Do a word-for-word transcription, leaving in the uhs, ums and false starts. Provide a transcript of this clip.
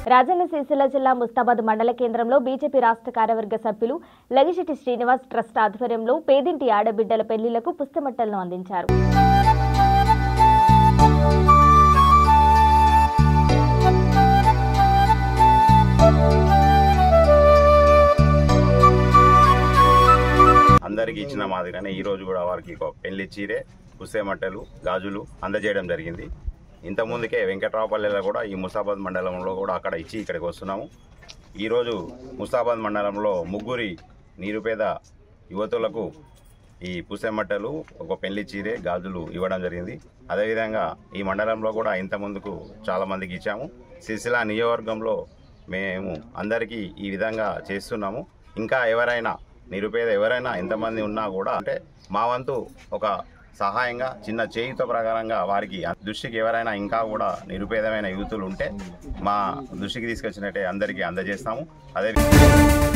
రాజన్న సిరిసిల్ల జిల్లా ముస్తాబాద్ మండల కేంద్రంలో బీజేపీ రాష్ట్ర కార్యవర్గ సభ్యులు లగిశెట్టి శ్రీనివాస్ ట్రస్ట్ ఆధ్వర్యంలో పేదింటి ఆడబిడ్డల పెళ్లిలకు పుస్తమట్టలను అందించారు. అందరికీ ఇచ్చిన మాదిరిగానే ఈ రోజు కూడా వారికి పెళ్లి చీరే, పుస్తమట్టలు, గాజులు అందజేయడం జరిగింది. ఇంతకుముందుకే వెంకట్రావుపల్లిలో కూడా ఈ ముస్తాబాద్ మండలంలో కూడా అక్కడ ఇచ్చి ఇక్కడికి వస్తున్నాము. ఈరోజు ముస్తాబాద్ మండలంలో ముగ్గురి నిరుపేద యువతులకు ఈ పుస్తమట్టలు, ఒక పెళ్లి చీరే, గాజులు ఇవ్వడం జరిగింది. అదేవిధంగా ఈ మండలంలో కూడా ఇంతకుముందుకు చాలామందికి ఇచ్చాము. సిరిసిల్ల నియోజకవర్గంలో మేము అందరికీ ఈ విధంగా చేస్తున్నాము. ఇంకా ఎవరైనా నిరుపేద ఎవరైనా ఎంతమంది ఉన్నా కూడా అంటే మా వంతు ఒక సహాయంగా చిన్న చేయుత ప్రకారంగా వారికి దృష్టికి ఎవరైనా ఇంకా కూడా నిరుపేదమైన యువతులు ఉంటే మా దృష్టికి తీసుకొచ్చినట్టే అందరికీ అందజేస్తాము. అదే